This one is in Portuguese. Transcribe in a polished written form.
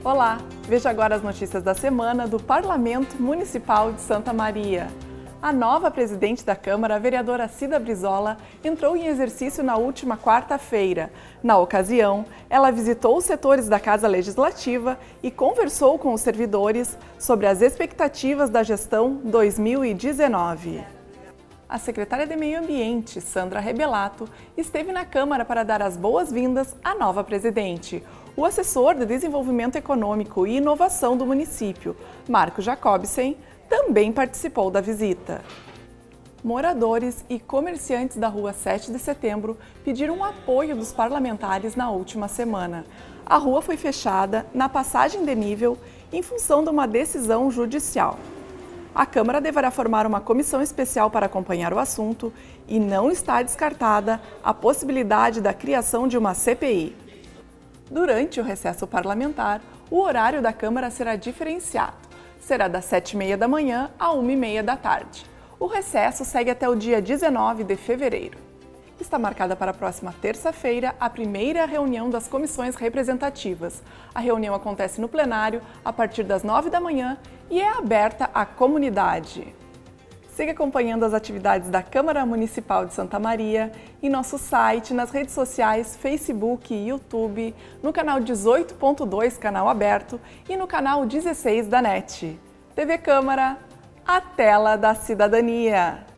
Olá, veja agora as notícias da semana do Parlamento Municipal de Santa Maria. A nova presidente da Câmara, a vereadora Cida Brizola, entrou em exercício na última quarta-feira. Na ocasião, ela visitou os setores da Casa Legislativa e conversou com os servidores sobre as expectativas da gestão 2019. A secretária de Meio Ambiente, Sandra Rebelato, esteve na Câmara para dar as boas-vindas à nova presidente. O assessor de Desenvolvimento Econômico e Inovação do município, Marco Jacobsen, também participou da visita. Moradores e comerciantes da Rua 7 de Setembro pediram o apoio dos parlamentares na última semana. A rua foi fechada na passagem de nível em função de uma decisão judicial. A Câmara deverá formar uma comissão especial para acompanhar o assunto e não está descartada a possibilidade da criação de uma CPI. Durante o recesso parlamentar, o horário da Câmara será diferenciado. Será das 7h30 da manhã a 1h30 da tarde. O recesso segue até o dia 19 de fevereiro. Está marcada para a próxima terça-feira a primeira reunião das comissões representativas. A reunião acontece no plenário a partir das 9 da manhã e é aberta à comunidade. Siga acompanhando as atividades da Câmara Municipal de Santa Maria em nosso site, nas redes sociais, Facebook e YouTube, no canal 18.2, canal aberto, e no canal 16 da NET. TV Câmara, a tela da cidadania.